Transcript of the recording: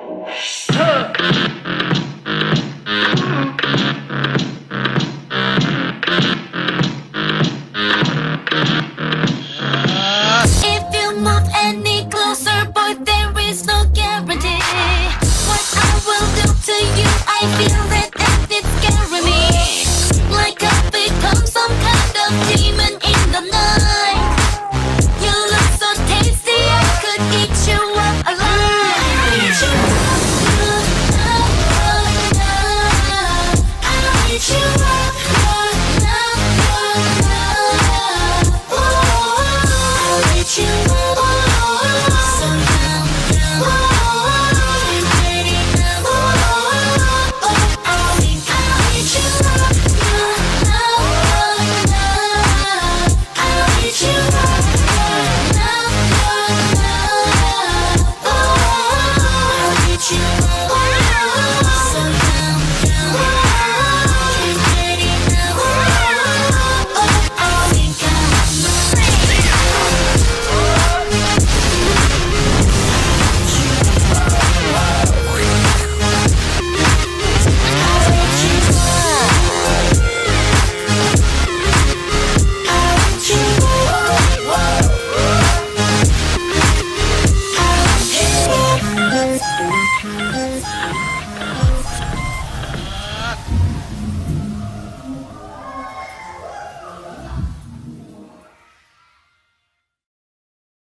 If you move any closer, boy, there is no guarantee. What I will do to you, I feel it and it's scaring me. Like I've become some kind of demon in the night. You look so tasty, I could eat you